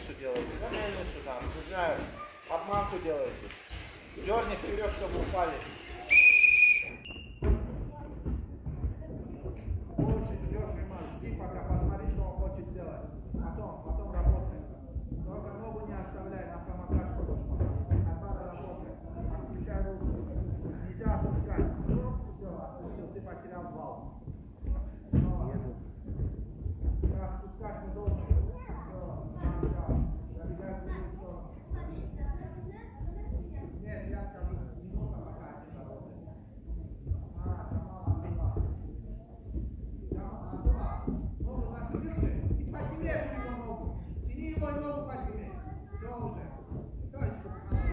мельницу делаете, да мельницу там, не знаю, обманку делаете. Дерни вперед, чтобы упали. Больше ждешь, Риман, жди, пока посмотри, что он хочет сделать. Потом работай. Только ногу не оставляй, на самокат ходишь.